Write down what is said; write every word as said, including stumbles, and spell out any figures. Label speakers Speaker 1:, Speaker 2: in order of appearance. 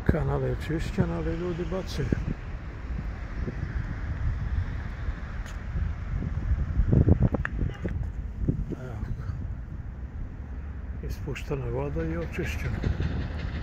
Speaker 1: Kanal je čišćen, ali ljudi bacaju. Evo, ispuštena voda i očišćena.